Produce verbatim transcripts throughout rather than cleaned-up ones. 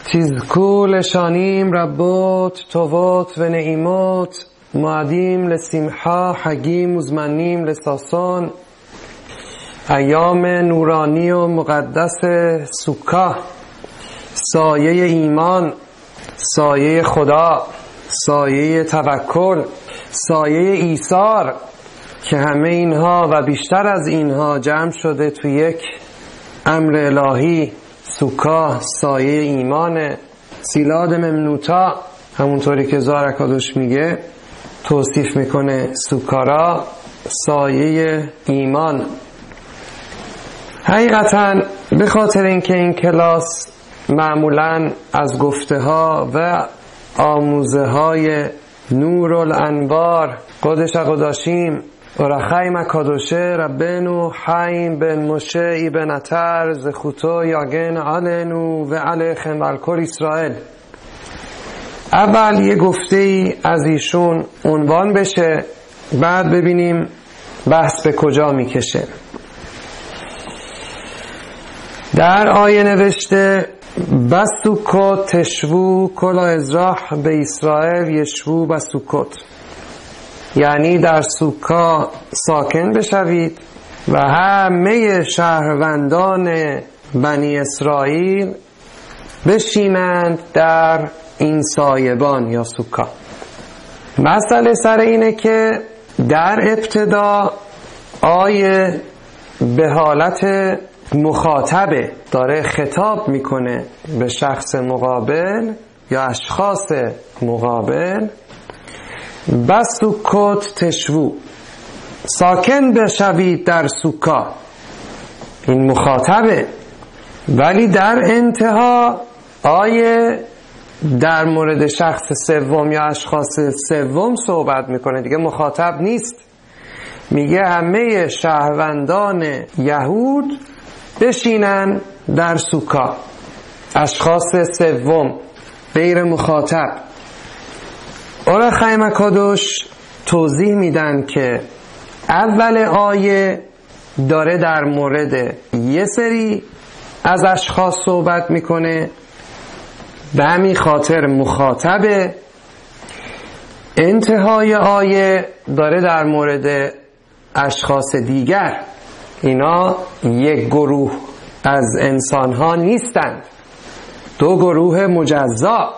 תזכו לשנים רבות טובות ונעימות, מועדים לשמחה, חגים וזמנים לששון, ایام نورانی و مقدس سوکا، سایه ایمان، سایه خدا، سایه توکل، سایه ایثار که همه اینها و بیشتر از اینها جمع شده تو یک امر الهی. سوکا سایه ایمان، سیلاد ممنوتا، همونطوری که زار اکادوش میگه توصیف میکنه سوکارا سایه ایمان. حقیقتا به خاطر اینکه این کلاس معمولاً از گفته ها و آموزه های نور الانوار قدش قداشیم و رخیم اکادوشه ربنو حیم بن مشه ایبن اتر زخوتو یاگن علنو و علیخن والکل اسرائیل، اول یه گفته ای از ایشون عنوان بشه، بعد ببینیم بحث به کجا میکشه. در آیه نوشته بستوکوت تشوو کلا ازراح به اسرائیل یشوو بستوکوت، یعنی در سوکا ساکن بشوید و همه شهروندان بنی اسرائیل بشینند در این سایبان یا سوکا. مسئله سر اینه که در ابتدا آیه به حالت مخاطبه، داره خطاب میکنه به شخص مقابل یا اشخاص مقابل. بستوکوت تشوو، ساکن بشوید در سوکا، این مخاطبه. ولی در انتها آیه در مورد شخص سوم یا اشخاص سوم صحبت میکنه، دیگه مخاطب نیست، میگه همه شهروندان یهود بشینن در سوکا، اشخاص سوم غیر مخاطب. اول خیم اکادوش توضیح میدن که اول آیه داره در مورد یه سری از اشخاص صحبت میکنه، به همین خاطر مخاطبه. انتهای آیه داره در مورد اشخاص دیگر، اینا یک گروه از انسان ها نیستند، دو گروه مجزا.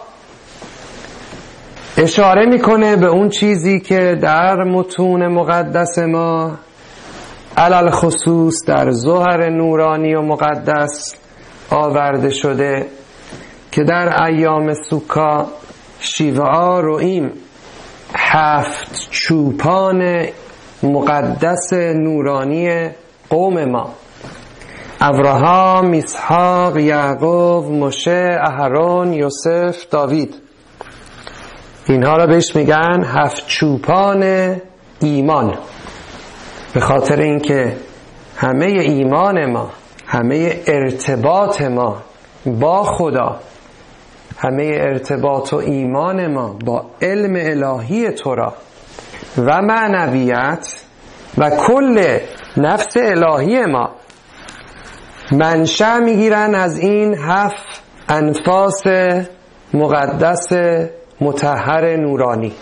اشاره میکنه به اون چیزی که در متون مقدس ما علل خصوص در ظهر نورانی و مقدس آورده شده که در ایام سوکا شیوعا رویم، هفت چوپان مقدس نورانی قوم ما، ابراهام، اسحاق، یعقوب، موشه، اهرون، یوسف، داوید، اینها را بهش میگن هفت چوپان ایمان، به خاطر اینکه همه ایمان ما، همه ارتباط ما با خدا، همه ارتباط و ایمان ما با علم الهی تورا و معنویت و کل نفس الهی ما منشأ میگیرن از این هفت انفاس مقدس مطهر نورانی.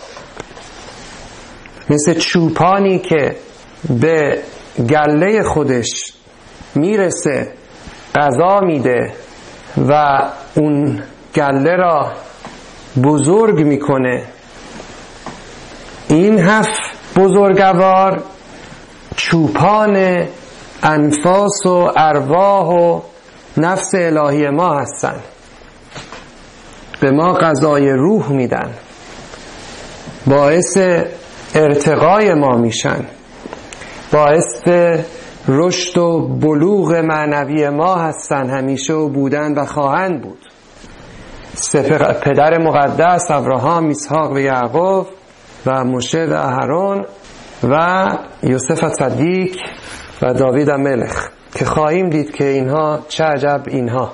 مثل چوپانی که به گله خودش میرسه غذا میده و اون گله را بزرگ میکنه، این هفت بزرگوار چوپان انفاس و ارواح و نفس الهی ما هستند، به ما غذای روح میدن، باعث ارتقای ما میشن، باعث رشد و بلوغ معنوی ما هستن، همیشه و بودن و خواهند بود. پدر مقدس ابراهام، اسحاق و یعقوب و موشه و اهرون و یوسف صدیق و داوید ملک که خواهیم دید که اینها چه عجب اینها.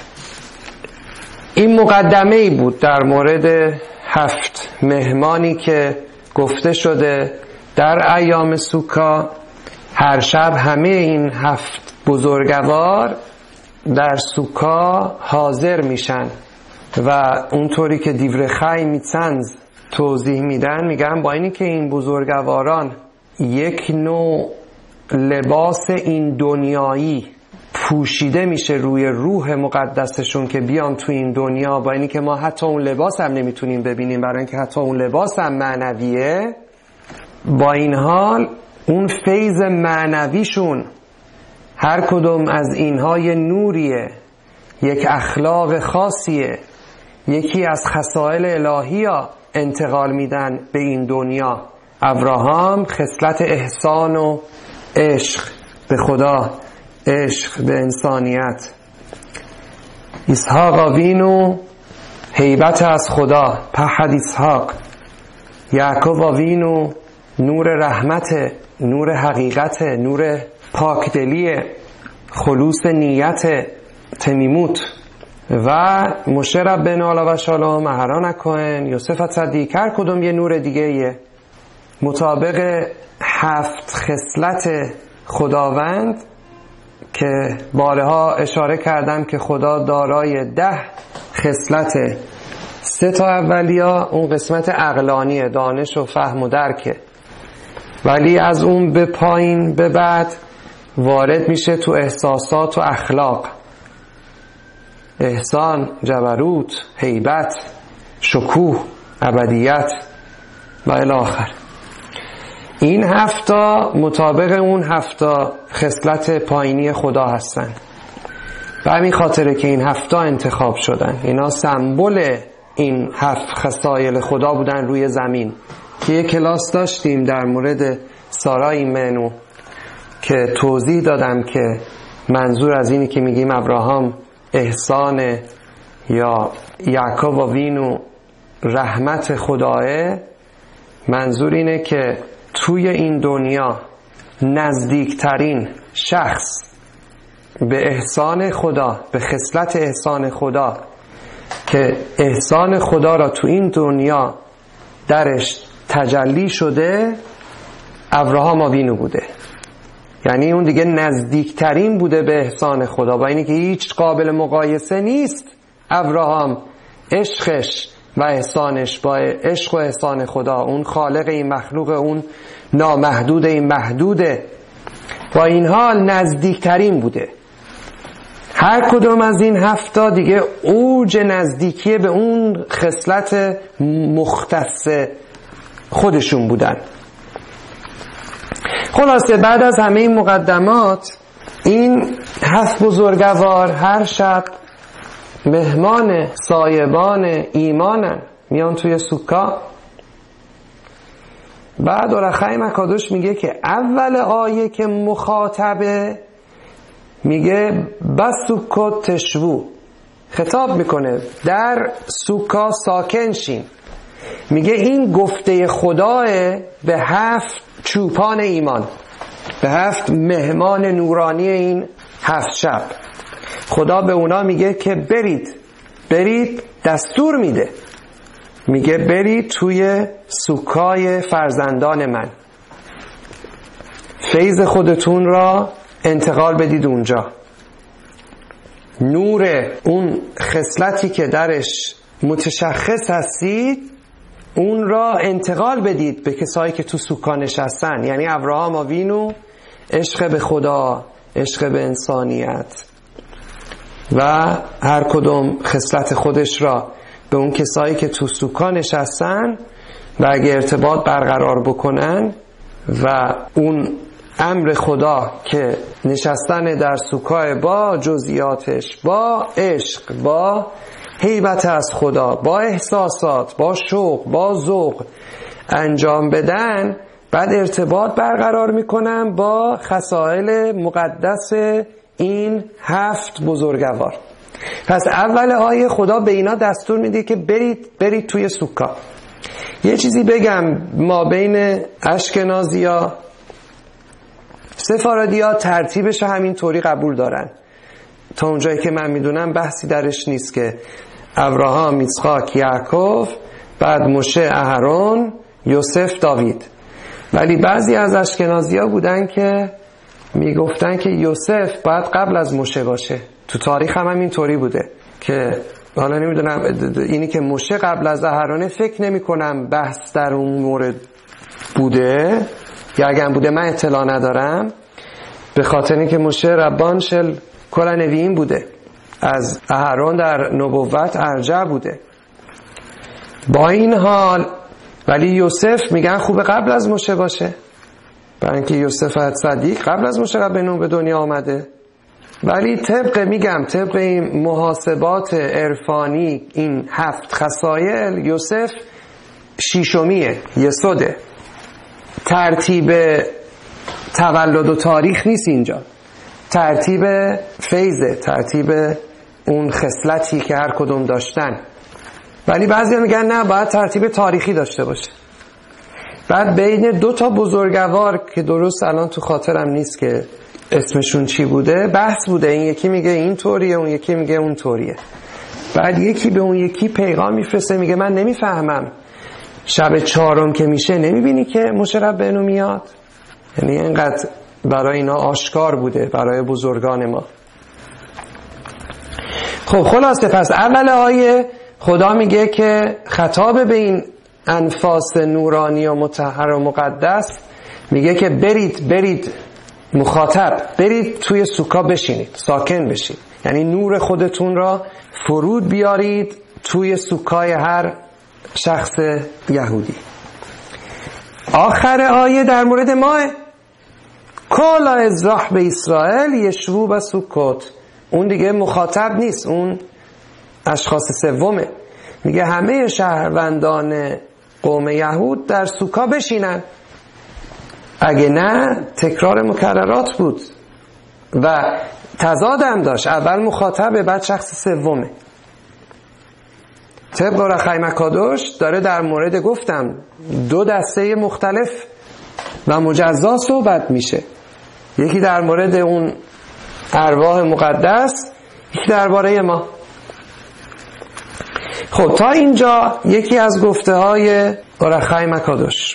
این مقدمه ای بود در مورد هفت مهمانی که گفته شده در ایام سوکا. هر شب همه این هفت بزرگوار در سوکا حاضر میشن و اونطوری که دیورخای میتنز توضیح میدن، میگن با اینی که این بزرگواران یک نوع لباس این دنیایی پوشیده میشه روی روح مقدسشون که بیان تو این دنیا، با اینی که ما حتی اون لباس هم نمیتونیم ببینیم برای اینکه حتی اون لباس هم معنویه، با این حال اون فیض معنویشون هر کدوم از اینها یه نوریه، یک اخلاق خاصیه، یکی از خصائل الهی ها انتقال میدن به این دنیا. ابراهام خصلت احسان و عشق به خدا، عشق به انسانیت. اسحاق آوینو هیبت از خدا، پهد اسحاق. یعقوب آوینو نور رحمت، نور حقیقت، نور پاکدلی، خلوص نیت، تمیموت. و مشه ربنا علیه و شالوم، اهران اکوهن، یوسف صدیق، هر کدوم یه نور دیگه یه مطابق هفت خصلت خداوند که بارها اشاره کردم که خدا دارای ده خصلت. سه تا اولیا اون قسمت عقلانیه، دانش و فهم و درکه، ولی از اون به پایین به بعد وارد میشه تو احساسات و اخلاق، احسان، جبروت، هیبت، شکوه، ابدیت و الی آخر. این هفتا مطابق اون هفتا خصلت پایینی خدا هستن. به همین خاطره که این هفتا انتخاب شدن، اینا سمبل این هفت خصایل خدا بودن روی زمین. که یک کلاس داشتیم در مورد سارای منو که توضیح دادم که منظور از اینی که میگیم ابراهام احسان یا یعقوب آوینو رحمت خداه، منظور اینه که توی این دنیا نزدیکترین شخص به احسان خدا، به خصلت احسان خدا، که احسان خدا را تو این دنیا درش تجلی شده، ابراهام آوینو بوده. یعنی اون دیگه نزدیکترین بوده به احسان خدا، با اینی که هیچ قابل مقایسه نیست ابراهام عشقش و احسانش با عشق و احسان خدا. اون خالق این مخلوق، اون نامحدود این محدوده، با این حال نزدیکترین بوده. هر کدوم از این هفتا دیگه اوج نزدیکی به اون خصلت مختص خودشون بودن. خلاصه بعد از همه این مقدمات، این هفت بزرگوار هر شب مهمان سایبان ایمانن، میان توی سوکا. بعد اورخیم اکادوش میگه که اول آیه که مخاطبه میگه بسوکو تشوو، خطاب میکنه در سوکا ساکن شین. میگه این گفته خداه به هفت چوپان ایمان، به هفت مهمان نورانی این هفت شب. خدا به اونا میگه که برید برید دستور میده، میگه برید توی سوکای فرزندان من، فیض خودتون را انتقال بدید اونجا، نور اون خصلتی که درش متشخص هستید اون را انتقال بدید به کسایی که تو سوکا نشستن. یعنی ابراهام آوینو عشق به خدا، عشق به انسانیت و هر کدوم خصلت خودش را به اون کسایی که تو سوکا نشستن و اگه ارتباط برقرار بکنن و اون امر خدا که نشستن در سوکا با جزئیاتش، با عشق، با هیبت از خدا، با احساسات، با شوق، با ذوق انجام بدن، بعد ارتباط برقرار میکنن با خصائل مقدس این هفت بزرگوار. پس اول آیه خدا به اینا دستور میده که برید برید توی سوکا. یه چیزی بگم، ما بین اشکنازیا سفارادیا ترتیبش همین طوری قبول دارن. تا اونجایی که من میدونم بحثی درش نیست که ابراهام، اسحاق، یعقوب، بعد مشه، اهرون، یوسف، داوید. ولی بعضی از اشکنازیا بودن که میگفتن که یوسف باید قبل از مشه باشه. تو تاریخ هم همین طوری بوده که حالا نمیدونم اینی که موشه قبل از اهرانه فکر نمی کنم بحث در اون مورد بوده، یا اگر بوده من اطلاع ندارم، به خاطر اینکه موشه ربان شل کل نویین بوده، از اهران در نبوت ارجع بوده. با این حال ولی یوسف میگن خوبه قبل از موشه باشه، برای اینکه یوسف صدیق قبل از موشه ربنا به دنیا آمده. ولی طبق میگم طبق این محاسبات عرفانی، این هفت خصایل، یوسف شیشمیه، یسوده. ترتیب تولد و تاریخ نیست اینجا، ترتیب فیضه، ترتیب اون خصلتی که هر کدوم داشتن. ولی بعضی میگن نه، باید ترتیب تاریخی داشته باشه. بعد بین دو تا بزرگوار که درست الان تو خاطرم نیست که اسمشون چی بوده، بحث بوده، این یکی میگه این طوریه، اون یکی میگه اون طوریه. بعد یکی به اون یکی پیغام میفرسته، میگه من نمیفهمم، شب چهارم که میشه نمیبینی که موشه ربنا میاد؟ یعنی اینقدر برای اینا آشکار بوده، برای بزرگان ما. خب خلاصه پس اول آیه خدا میگه که خطاب به این انفاس نورانی و مطهر و مقدس، میگه که برید برید مخاطب برید توی سوکا بشینید، ساکن بشید، یعنی نور خودتون را فرود بیارید توی سوکای هر شخص یهودی. آخر آیه در مورد ماه، کل ازراح به اسرائیل یشوو به سوکوت. اون دیگه مخاطب نیست، اون اشخاص سومه. میگه همه شهروندان قوم یهود در سوکا بشینن. اگه نه تکرار مکررات بود و تضاد هم داشت، اول مخاطبه بعد شخص سومه. طبق رخای مکادوش داره در مورد گفتم دو دسته مختلف و مجزا صحبت میشه، یکی در مورد اون ارواح مقدس، یکی درباره ما. خب تا اینجا یکی از گفته های رخای مکادوش.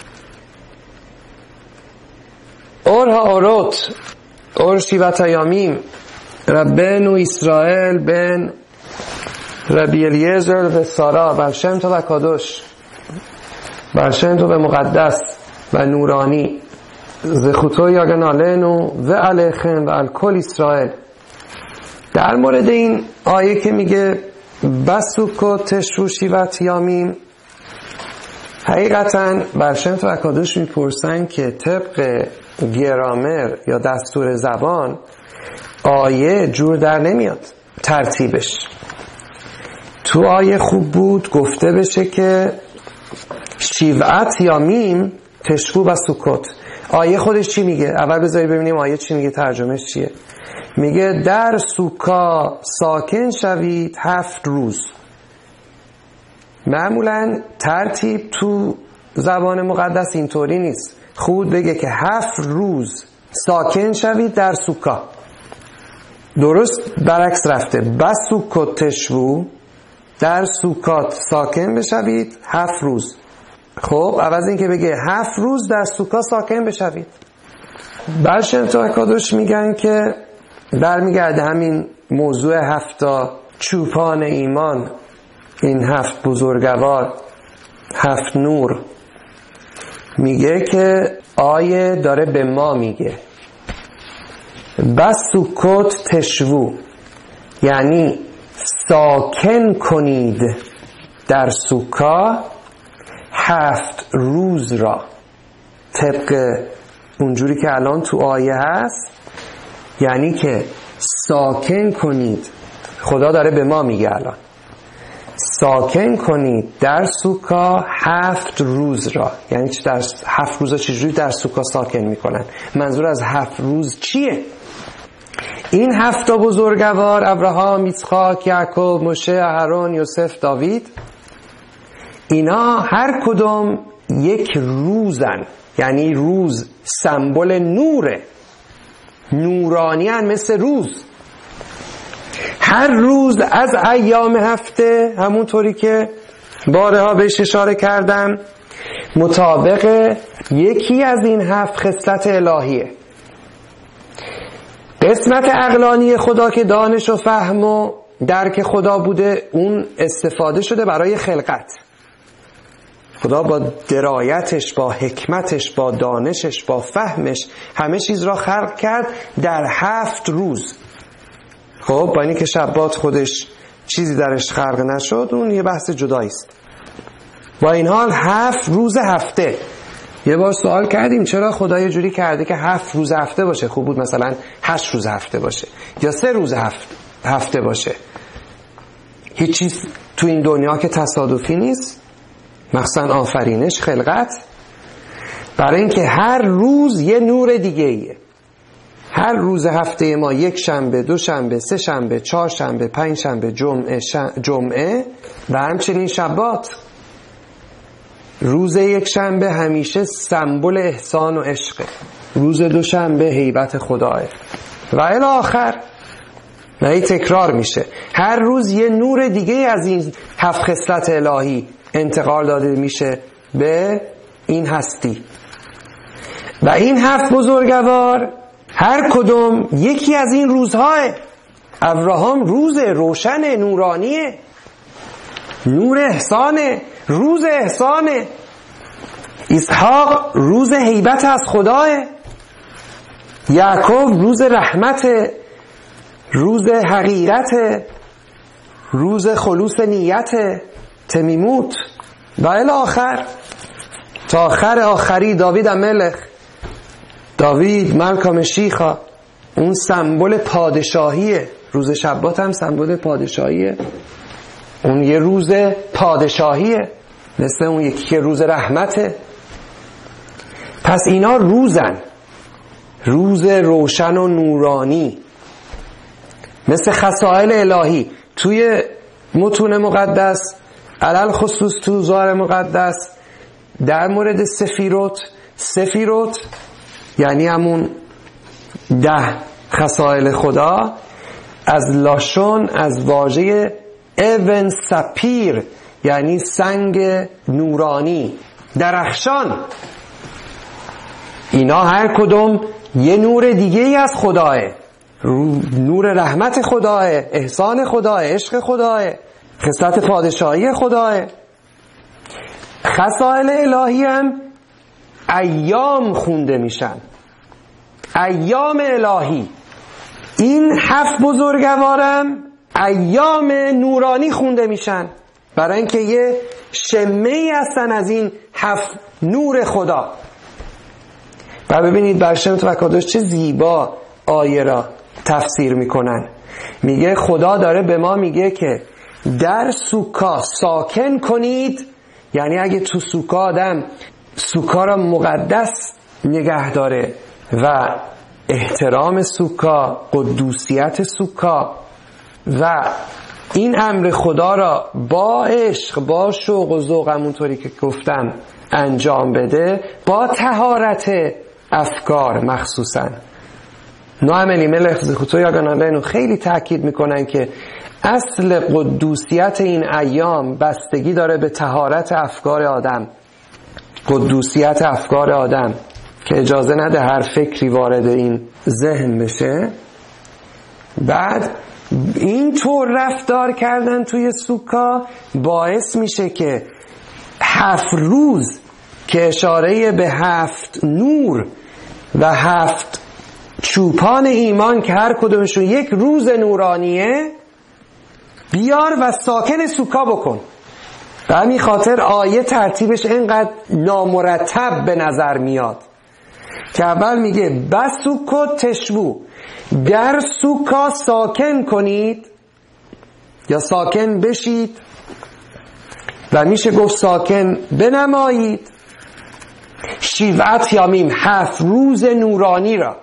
اورها اوروت اور شیوت یامیم ربنو اسرائیل بن ربی الیعزر به سارا برشم تو و کادوش، برشم تو به مقدس و نورانی زخوتو یاگن آلینو و علیخم و الکل اسرائیل. در مورد این آیه که میگه بسوکو تشو شیوت یامیم، حقیقتا برشم تو و کادوش میپرسن که طبق گرامر یا دستور زبان آیه جور در نمیاد ترتیبش. تو آیه خوب بود گفته بشه که شیوت یامیم تشو و سوکوت. آیه خودش چی میگه؟ اول بذاری ببینیم آیه چی میگه، ترجمهش چیه. میگه در سوکا ساکن شوید هفت روز. معمولا ترتیب تو زبان مقدس اینطوری نیست، خود بگه که هفت روز ساکن شوید در سوکا. درست برعکس رفته، بس سوکوت تشو، در سوکات ساکن بشوید هفت روز. خب عوض این که بگه هفت روز در سوکا ساکن بشوید. برشم تو اکادوش میگن که برمیگرده همین موضوع هفتا چوپان ایمان، این هفت بزرگوار، هفت نور. میگه که آیه داره به ما میگه بس سوکوت تشوو، یعنی ساکن کنید در سوکا هفت روز را. طبق اونجوری که الان تو آیه هست، یعنی که ساکن کنید، خدا داره به ما میگه الان ساکن کنید در سوکا هفت روز را. یعنی در هفت روز چجوری در سوکا ساکن میکنن؟ منظور از هفت روز چیه؟ این هفت بزرگوار، ابراهام، اسحاق، یعقوب، موشه، اهرون، یوسف، داوید، اینا هر کدوم یک روزن. یعنی روز سمبل نوره، نورانی هن مثل روز. هر روز از ایام هفته، همونطوری که بارها بهش اشاره کردم، مطابق یکی از این هفت خصلت الهیه. قسمت عقلانی خدا که دانش و فهم و درک خدا بوده اون استفاده شده برای خلقت. خدا با درایتش، با حکمتش، با دانشش، با فهمش همه چیز را خلق کرد در هفت روز. خب با اینکه شبات خودش چیزی درش خلق نشد، اون یه بحث جدایی است. با این حال هفت روز هفته. یه بار سوال کردیم چرا خدا یه جوری کرده که هفت روز هفته باشه؟ خوب بود مثلا هشت روز هفته باشه یا سه روز هفت هفته باشه. هیچ چیز تو این دنیا که تصادفی نیست، مخصوصا آفرینش، خلقت. برای اینکه هر روز یه نور دیگه ایه. هر روز هفته ما یک شنبه، دو شنبه، سه شنبه، چهار شنبه، پنج شنبه، جمعه شن... جمعه و همچنین شبات. روز یک شنبه همیشه سمبل احسان و عشقه. روز دو شنبه هیبت خداه و الی آخر. و این تکرار میشه. هر روز یه نور دیگه از این هفت خصلت الهی انتقال داده میشه به این هستی. و این هفت بزرگوار هر کدوم یکی از این روزهای. ابراهام روز روشن نورانیه، نور احسانه، روز احسانه. اسحاق روز هیبت از خداه. یعقوب روز رحمت، روز حقیقت، روز خلوص نیت، تمیموت و الی آخر تا آخر آخری. داوید ملک، داوید ملک مشیخا، اون سمبل پادشاهیه. روز شبات هم سمبل پادشاهیه، اون یه روز پادشاهیه، مثل اون یکی که روز رحمته. پس اینا روزن، روز روشن و نورانی، مثل خصائل الهی. توی متون مقدس، علل خصوص تو زوار مقدس، در مورد سفیروت، سفیروت یعنی همون ده خصائل خدا، از لاشون از واژه اون سپیر یعنی سنگ نورانی، درخشان. اینا هر کدوم یه نور دیگه ای از خداه، نور رحمت خداه، احسان خداه، عشق خداه، خصلت پادشاهی خداه. خصائل الهی هم ایام خونده میشن، ایام الهی. این هفت بزرگوارم ایام نورانی خونده میشن، برای اینکه یه شمه ای هستن از این هفت نور خدا. و ببینید برشمت و کادوش چه زیبا آیه را تفسیر میکنن. میگه خدا داره به ما میگه که در سوکا ساکن کنید، یعنی اگه تو سوکا آدم سوکا را مقدس نگه داره و احترام سوکا، قدوسیت سوکا و این امر خدا را با عشق، با شوق و ذوق، همونطوری که گفتم انجام بده، با طهارت افکار مخصوصا. نوام الیملک زخوتو یاگانالینو خیلی تاکید میکنن که اصل قدوسیت این ایام بستگی داره به طهارت افکار آدم، قدوسیت افکار آدم که اجازه نده هر فکری وارد این ذهن بشه. بعد این طور رفتار کردن توی سوکا باعث میشه که هفت روز که اشاره به هفت نور و هفت چوپان ایمان که هر کدومشون یک روز نورانیه، بیار و ساکن سوکا بکن. به همین خاطر آیه ترتیبش اینقدر نامرتب به نظر میاد که اول میگه بسوکو تشبو، در سوکا ساکن کنید یا ساکن بشید، و میشه گفت ساکن بنمایید. شیوعت یامیم، هفت روز نورانی را.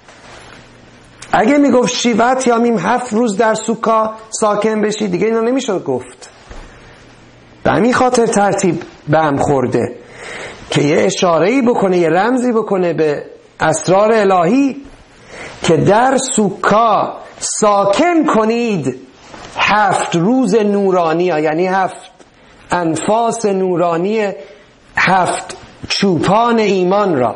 اگه میگفت شیوعت یامیم، هفت روز در سوکا ساکن بشید، دیگه اینا نمیشه گفت. به همین خاطر ترتیب به هم خورده که یه اشاره‌ای بکنه، یه رمزی بکنه به اسرار الهی که در سوکا ساکن کنید هفت روز نورانی ها، یعنی هفت انفاس نورانی، هفت چوپان ایمان را.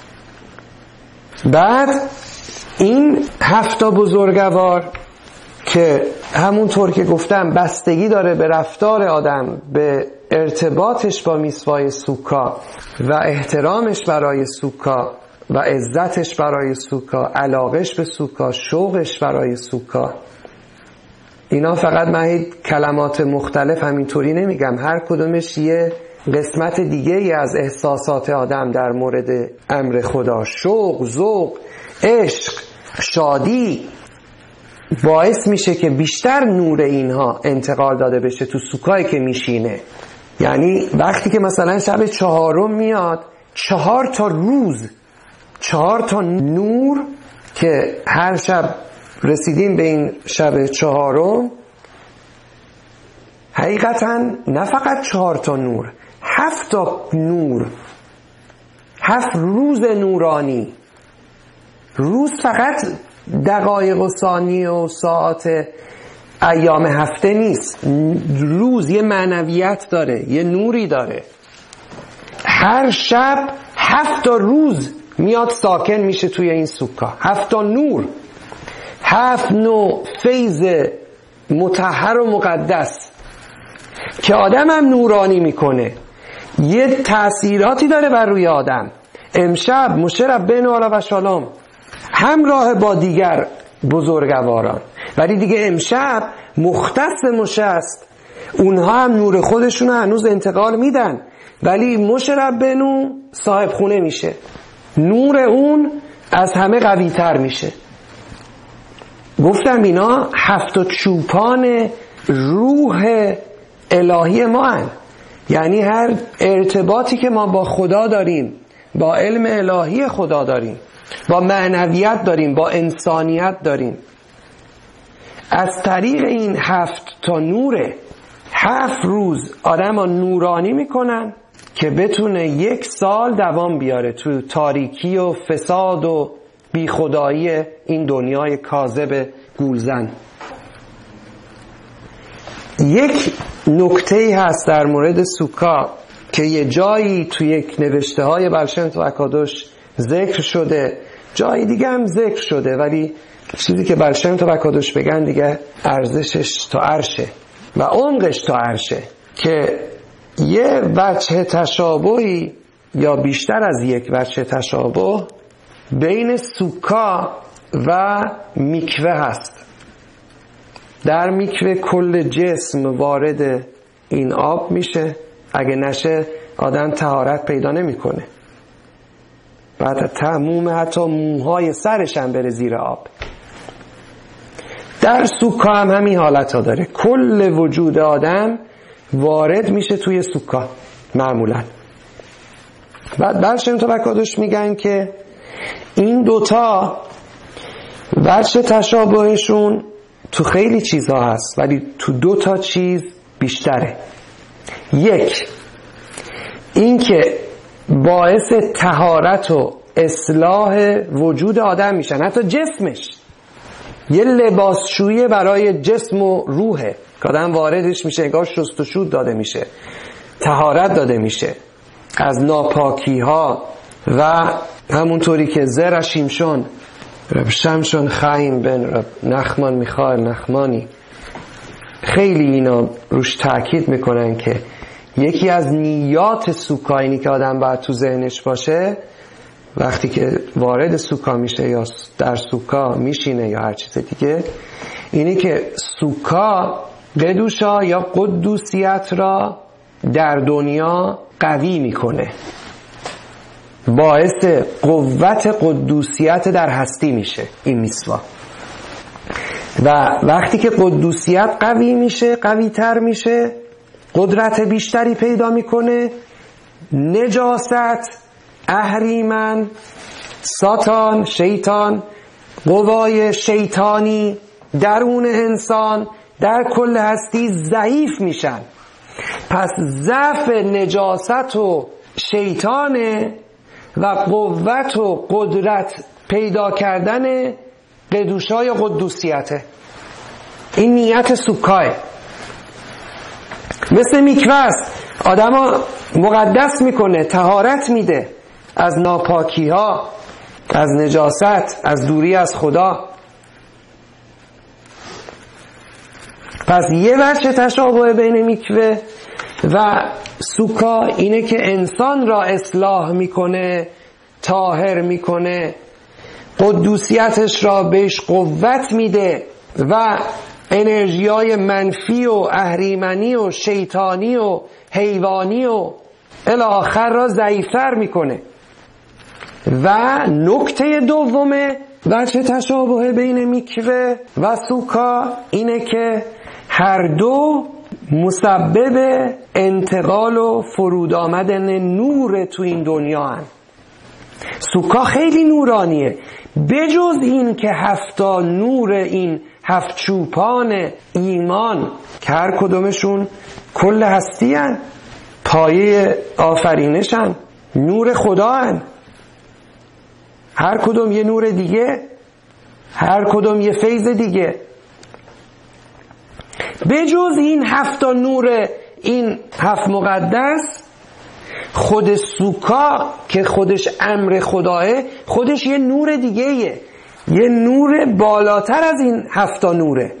بعد این هفت بزرگوار که همونطور که گفتم بستگی داره به رفتار آدم، به ارتباطش با میسوای سوکا و احترامش برای سوکا و عزتش برای سوکا، علاقش به سوکا، شوقش برای سوکا. اینا فقط من کلمات مختلف همینطوری نمیگم، هر کدومش یه قسمت دیگه ای از احساسات آدم در مورد امر خدا. شوق، ذوق، عشق، شادی باعث میشه که بیشتر نور اینها انتقال داده بشه تو سوکایی که میشینه. یعنی وقتی که مثلا شب چهارم میاد، چهار تا روز، چهار تا نور که هر شب رسیدیم به این شب چهارم، حقیقتا نه فقط چهار تا نور، هفت تا نور، هفت روز نورانی. روز فقط دقایق و ثانیه و ساعت ایام هفته نیست، روز یه معنویت داره، یه نوری داره. هر شب هفت تا روز میاد ساکن میشه توی این سوکا، هفت تا نور، هفت نوع فیض مطهر و مقدس که آدم هم نورانی میکنه، یه تأثیراتی داره بر روی آدم. امشب مشه ربنا علیه و سلام همراه با دیگر بزرگواران، ولی دیگه امشب مختص مشه است، اونها هم نور خودشون هنوز انتقال میدن، ولی مشه ربنا صاحب خونه میشه، نور اون از همه قوی تر میشه. گفتم اینا هفت چوپان روح الهی ما هن. یعنی هر ارتباطی که ما با خدا داریم، با علم الهی خدا داریم، با معنویت داریم، با انسانیت داریم، از طریق این هفت تا نوره. هفت روز آدم ها نورانی میکنن که بتونه یک سال دوام بیاره تو تاریکی و فساد و بی خدایی این دنیای کاذب گولزن. یک نکته هست در مورد سوکا که یه جایی تو یک نوشته های بلشم توکادوش ذکر شده، جایی دیگه هم ذکر شده، ولی چیزی که بلشم توکادوش بگن دیگه ارزشش تا عرشه و عمقش تا عرشه، که یه وجه تشابهی یا بیشتر از یک وجه تشابه بین سوکا و میکوه هست. در میکوه کل جسم وارد این آب میشه، اگه نشه آدم طهارت پیدا نمیکنه، بعد تموم حتی موهای سرش هم بره زیر آب. در سوکا هم همین حالت ها داره، کل وجود آدم وارد میشه توی سوکا معمولا. بعد برشم تو بکادوش میگن که این دوتا وجه تشابهشون تو خیلی چیزها هست، ولی تو دوتا چیز بیشتره. یک، این که باعث طهارت و اصلاح وجود آدم میشن، حتی جسمش یه لباسشویی برای جسم و روحه که آدم واردش میشه، انگار شست و شود داده میشه، طهارت داده میشه از ناپاکی ها. و همونطوری که زر شیمشون رب شمشون خایم بن رب نخمان میخائیل نخمانی خیلی اینا روش تاکید میکنن که یکی از نیات سوکا، اینی که آدم باید تو ذهنش باشه وقتی که وارد سوکا میشه یا در سوکا میشینه یا هر چیز دیگه، اینی که سوکا قدوشا یا قدوسیت را در دنیا قوی میکنه، باعث قوت قدوسیت در هستی میشه این میسوا. و وقتی که قدوسیت قوی میشه، قوی تر میشه، قدرت بیشتری پیدا میکنه، نجاست، اهریمن، ساتان، شیطان، قوای شیطانی درون انسان در کل هستی ضعیف میشن. پس ضعف نجاست و شیطانه و قوت و قدرت پیدا کردن قدوشای قدوسیته. این نیت سوکاه. مثل میکوه است، آدم ها مقدس میکنه، طهارت میده از ناپاکی ها، از نجاست، از دوری از خدا. پس یه وجه تشابه بین میکوه و سوکا اینه که انسان را اصلاح میکنه، طاهر میکنه، قدوسیتش را بهش قوت میده و انرژیای منفی و اهریمنی و شیطانی و حیوانی و الی آخر را ضعیفتر میکنه. و نکته دومه وجه تشابه بین میکوه و سوکا اینه که هر دو مسبب انتقال و فرود آمدن نور تو این دنیا هن. سوکا خیلی نورانیه، بجز این که هفتا نور این هفت چوپان ایمان که هر کدومشون کل هستی هن، پایه آفرینش هن، نور خدا هن، هر کدوم یه نور دیگه، هر کدوم یه فیض دیگه. بجز این هفتا نور این هفت مقدس، خود سوکا که خودش امر خداه، خودش یه نور دیگه یه. یه نور بالاتر از این هفتا نوره،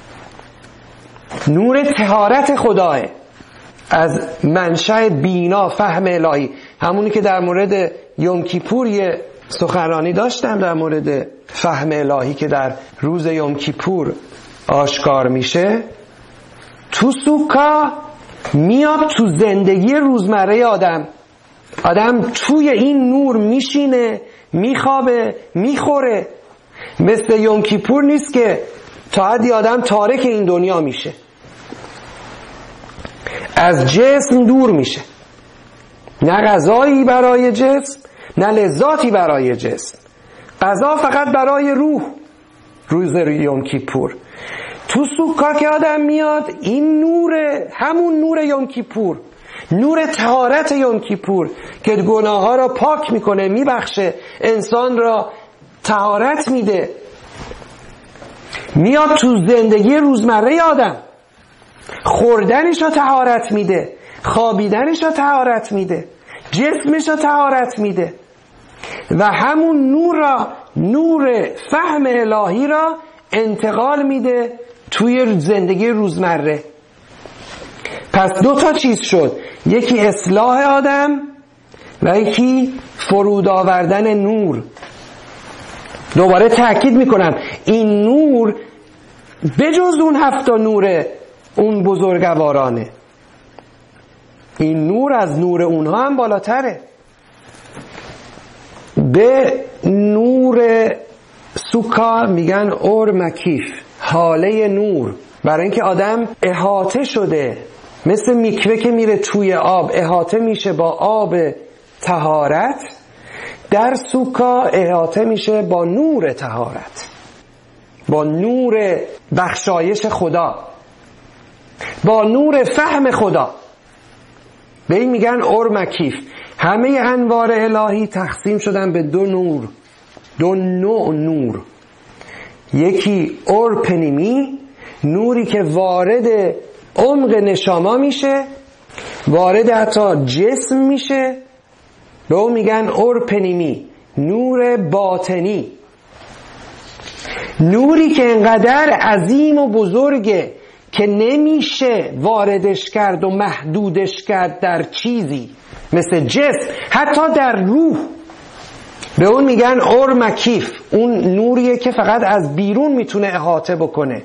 نور طهارت خداه، از منشأ بینا فهم الهی. همونی که در مورد یوم کیپور یه سخنرانی داشتم در مورد فهم الهی که در روز یوم کیپور آشکار میشه. تو سوکا میاد تو زندگی روزمره آدم، آدم توی این نور میشینه، میخوابه، میخوره. مثل یوم کیپور نیست که تا حدی آدم تارک این دنیا میشه، از جسم دور میشه، نه غذایی برای جسم نه لذاتی برای جسم، غذا فقط برای روح. روز یوم کیپور تو سوکا که آدم میاد، این نور، همون نور یوم کیپور، نور طهارت یوم کیپور که گناه ها را پاک میکنه، میبخشه، انسان را طهارت میده، میاد تو زندگی روزمره آدم، خوردنش را طهارت میده، خوابیدنش را طهارت میده، جسمش را طهارت میده و همون نور را، نور فهم الهی را انتقال میده توی زندگی روزمره. پس دو تا چیز شد، یکی اصلاح آدم و یکی فرود آوردن نور. دوباره تأکید میکنم این نور بجز اون هفتا نور اون بزرگوارانه، این نور از نور اونها هم بالاتره. به نور سوکا میگن اور مکیف، حاله نور، برای اینکه آدم احاطه شده، مثل میکوه که میره توی آب احاطه میشه با آب طهارت، در سوکا احاطه میشه با نور طهارت، با نور بخشایش خدا، با نور فهم خدا. به این میگن اور مکیف. همه انوار الهی تقسیم شدن به دو نور، دو نوع نور. یکی اور پنیمی، نوری که وارد عمق نشاما میشه، وارد حتی جسم میشه، به اون میگن اور پنیمی، نور باطنی. نوری که انقدر عظیم و بزرگه که نمیشه واردش کرد و محدودش کرد در چیزی مثل جسم، حتی در روح. به اون میگن اور مکیف، اون نوریه که فقط از بیرون میتونه احاطه بکنه.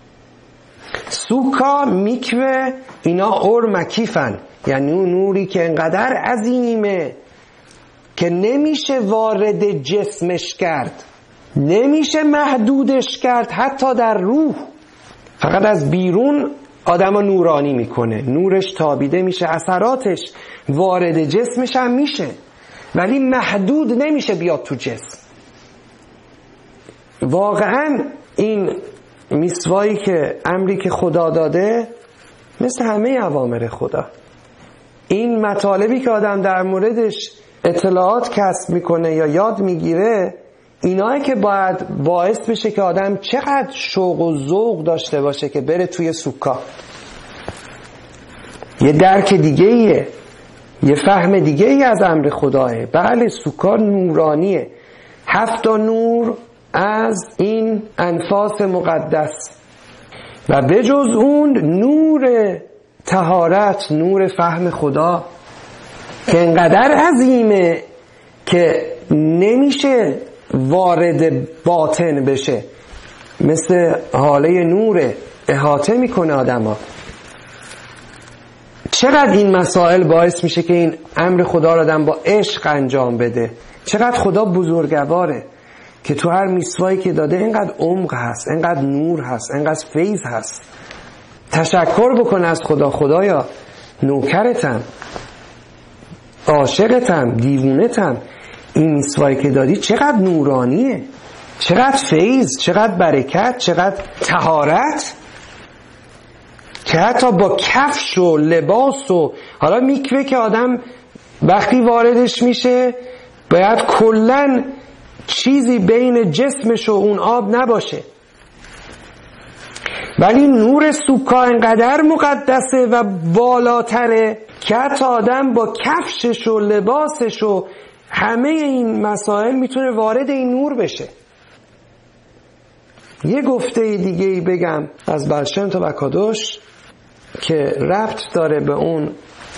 سوکا، میکوه، اینا اور مکیفن، یعنی اون نوری که انقدر عظیمه که نمیشه وارد جسمش کرد، نمیشه محدودش کرد حتی در روح، فقط از بیرون آدمو نورانی میکنه، نورش تابیده میشه، اثراتش وارد جسمش هم میشه ولی محدود نمیشه بیاد تو جسم. واقعا این میسوایی که امری که خدا داده مثل همه اوامر خدا، این مطالبی که آدم در موردش اطلاعات کسب میکنه یا یاد میگیره، اینایی که باید باعث بشه که آدم چقدر شوق و ذوق داشته باشه که بره توی سوکا. یه درک دیگه ایه، یه فهم دیگه ای از امر خداه. بله سوکا نورانیه، هفت نور از این انفاس مقدس و بجز اون نور طهارت، نور فهم خدا که انقدر عظیمه که نمیشه وارد باطن بشه، مثل حاله نور احاطه میکنه آدما. چقدر این مسائل باعث میشه که این امر خدا رو آدم با عشق انجام بده. چقدر خدا بزرگواره که تو هر میسوایی که داده اینقدر عمق هست، اینقدر نور هست، اینقدر فیض هست. تشکر بکن از خدا. خدایا نوکرتم، عاشقتم، دیوونتم، این میسوایی که دادی چقدر نورانیه، چقدر فیض، چقدر برکت، چقدر طهارت، که حتی با کفش و لباس و حالا میکوه که آدم وقتی واردش میشه باید کلن چیزی بین جسمش و اون آب نباشه، ولی نور سوکا انقدر مقدسه و بالاتره که حتی آدم با کفشش و لباسش و همه این مسائل میتونه وارد این نور بشه. یه گفته دیگه ای بگم از بلشم تا بکادوش که ربط داره به اون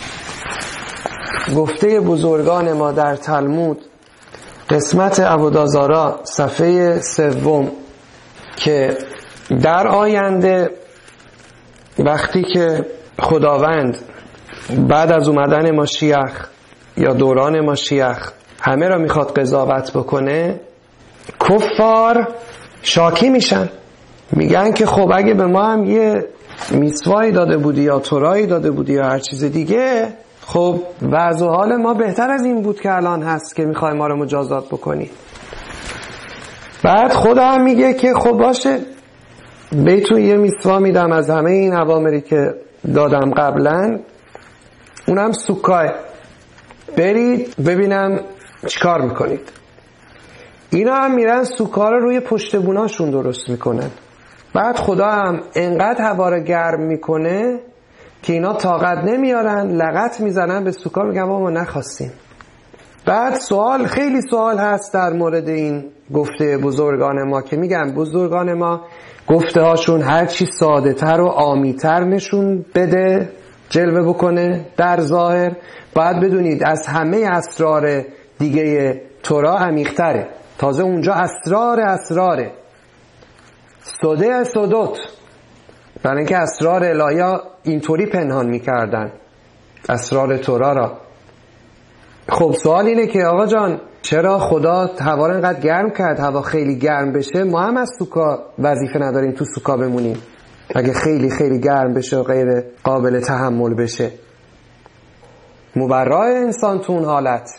گفته بزرگان ما در تلمود، قسمت عبودازارا صفحه سوم، که در آینده وقتی که خداوند بعد از اومدن ماشیخ یا دوران ماشیخ همه را میخواد قضاوت بکنه، کفار شاکی میشن، میگن که خب اگه به ما هم یه میتوایی داده بودی یا تورایی داده بودی یا هر چیز دیگه، خب وضع و حال ما بهتر از این بود که الان هست که میخوای ما رو مجازات بکنی. بعد خدا هم میگه که خب باشه، بهتون یه میتوا میدم از همه این اوامری که دادم قبلا، اونم سوکای، برید ببینم چیکار میکنید. اینا هم میرن سوکا رو روی پشت بوناشون درست میکنن. بعد خدا هم انقدر هوا رو گرم میکنه که اینا طاقت نمیارن، لغت میزنن به سوکا، میگن ما نخواستیم. بعد سوال، خیلی سوال هست در مورد این گفته بزرگان ما که میگن بزرگان ما گفته هاشون هر چی ساده تر و عامی تر نشون بده، جلوه بکنه در ظاهر، باید بدونید از همه اسرار دیگه تورا عمیق تره. تازه اونجا اسرار اسراره، سوده سودوت، برای اینکه اسرار الهی اینطوری پنهان میکردن اسرار تورا را. خب سوال اینه که آقا جان چرا خدا هوا رو انقدر گرم کرد؟ هوا خیلی گرم بشه ما هم از سوکا وظیفه نداریم تو سوکا بمونیم اگه خیلی خیلی گرم بشه و غیر قابل تحمل بشه؟ مبرای انسان تو اون حالت.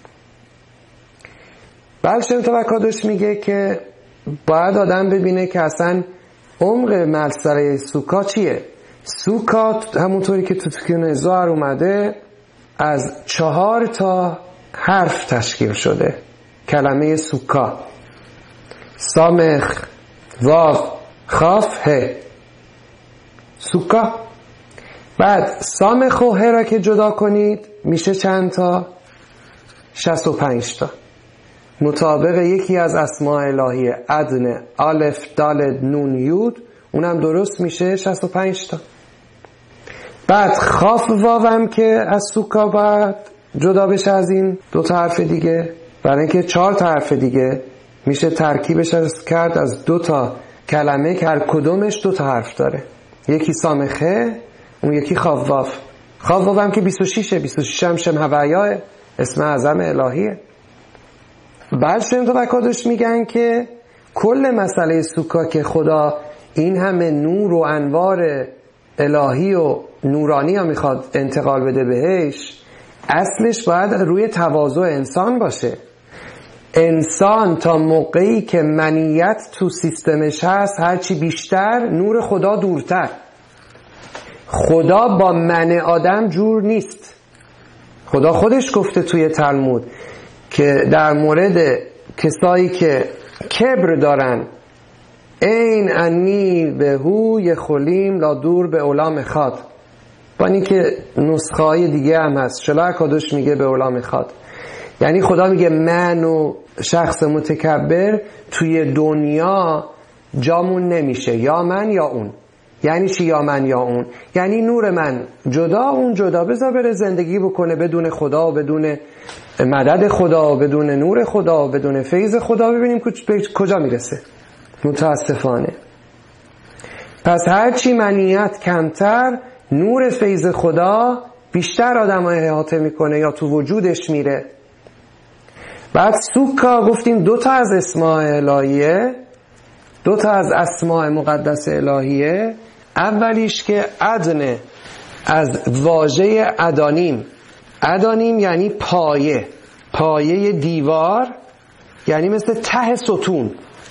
بلشم توکادش میگه که باید آدم ببینه که اصلا عمق ملسره سوکا چیه. سوکا همونطوری که تو تکیون زهر اومده از چهار تا حرف تشکیل شده. کلمه سوکا، سامخ، واو، خاف، ه، سوکا. بعد سامخ و ه را که جدا کنید میشه چند تا؟ شصت و پنج تا، مطابق یکی از اسماء الهی ادن الف دال نون یود، اونم درست میشه شصت و پنج تا. بعد خاف واوم که از سوکا بعد جدا بشه از این دو تا حرف دیگه، برای اینکه چهار تا حرف دیگه میشه ترکیبش از کرد از دو تا کلمه که هر کدومش دو تا حرف داره، یکی سامخه اون یکی خاف واو. خاف واوم که بیست و شش، بیست و شش هم شم هویاه، اسم اعظم الهیه. بعد شما تو بکادش میگن که کل مسئله سوکا که خدا این همه نور و انوار الهی و نورانی ها میخواد انتقال بده بهش، اصلش باید روی تواضع انسان باشه. انسان تا موقعی که منیت تو سیستمش هست هرچی بیشتر، نور خدا دورتر. خدا با من آدم جور نیست. خدا خودش گفته توی تلمود که در مورد کسایی که کبر دارن، این انی به هو یخولیم لا دور به علام خاد، با اینی که نسخه های دیگه هم هست، شلا کادوش میگه به علام خاد، یعنی خدا میگه من و شخص متکبر توی دنیا جامون نمیشه، یا من یا اون. یعنی چی یا من یا اون؟ یعنی نور من جدا، اون جدا، بذار بره زندگی بکنه بدون خدا و بدون مدد خدا و بدون نور خدا و بدون فیض خدا، ببینیم کجا میرسه. متاسفانه پس هرچی منیت کمتر، نور فیض خدا بیشتر آدم های احاطه میکنه یا تو وجودش میره. بعد سوکا گفتیم دو تا از اسماء الهیه، دو تا از اسماء مقدس الهیه. اولیش که ادنه، از واژه ادانیم. ادانیم یعنی پایه، پایه دیوار، یعنی مثل ته ستون.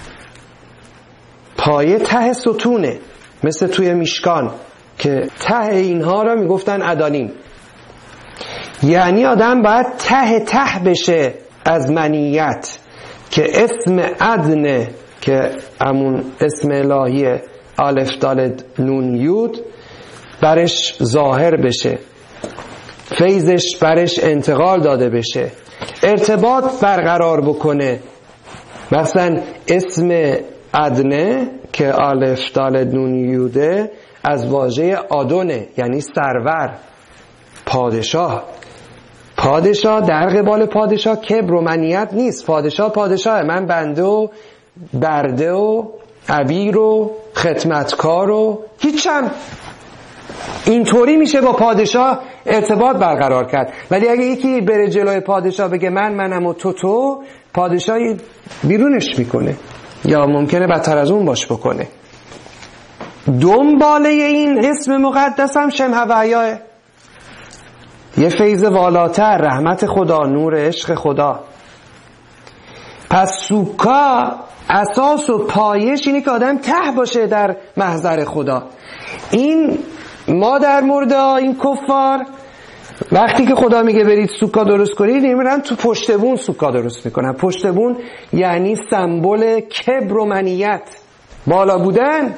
پایه ته ستونه، مثل توی میشکان که ته اینها را میگفتن ادانیم. یعنی آدم باید ته ته بشه از منیت، که اسم ادنه که همون اسم الهی الف دال نون یود برش ظاهر بشه، فیضش برش انتقال داده بشه، ارتباط برقرار بکنه. مثلا اسم ادنه که الف دال نون یوده از واژه آدونه، یعنی سرور، پادشاه. پادشاه در قبال پادشاه کبر و منیت نیست. پادشاه پادشاه، من بنده و برده و عبیر و خدمتکار و هیچم. اینطوری میشه با پادشاه ارتباط برقرار کرد. ولی اگه یکی بره جلوی پادشاه بگه من منم و تو تو، پادشاهی بیرونش میکنه یا ممکنه بدتر از اون باش بکنه. دنباله این اسم مقدس هم شمه و حیاه، یه فیض والاتر، رحمت خدا، نور عشق خدا. پس سوکا اساس و پایش اینه که آدم ته باشه در محضر خدا. این ما در مورد این کفار وقتی که خدا میگه برید سوکا درست کنید، میرن تو پشت بون سوکا درست میکنن. پشت بون یعنی سمبل کبر و منیت، بالا بودن.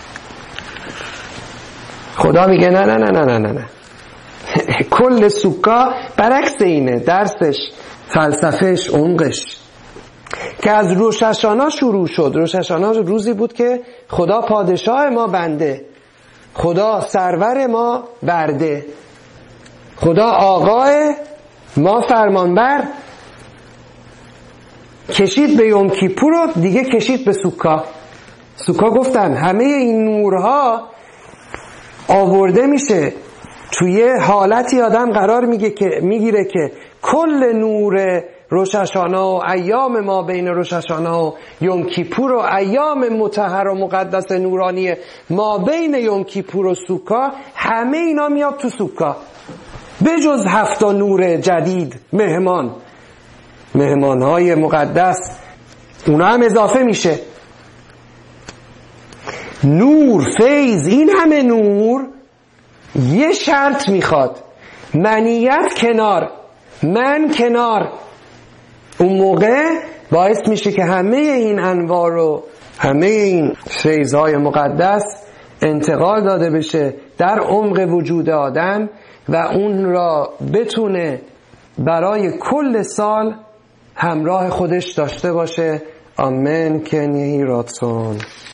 خدا میگه نه نه نه نه نه نه کل سوکا برعکس اینه، درسش، فلسفهش، عمقش. که از روش هاشانا شروع شد. روش هاشانا روزی بود که خدا پادشاه ما بنده، خدا سرور ما برده، خدا آقای ما فرمانبر. کشید به یوم کیپور و دیگه کشید به سوکا. سوکا گفتن همه این نورها آورده میشه توی حالتی آدم قرار میگه که میگیره که کل نور روش هاشانا و ایام ما بین روش هاشانا و یوم کیپور و ایام مطهر و مقدس نورانی ما بین یوم کیپور و سوکا، همه اینا میاد تو سوکا، بجز هفتا نور جدید، مهمان مهمانهای مقدس، اونا هم اضافه میشه. نور، فیض، این همه نور یه شرط میخواد، منیت کنار، من کنار. اون موقع باعث میشه که همه این انوار و همه این فیض‌های مقدس انتقال داده بشه در عمق وجود آدم و اون را بتونه برای کل سال همراه خودش داشته باشه. آمین کنی راتسون.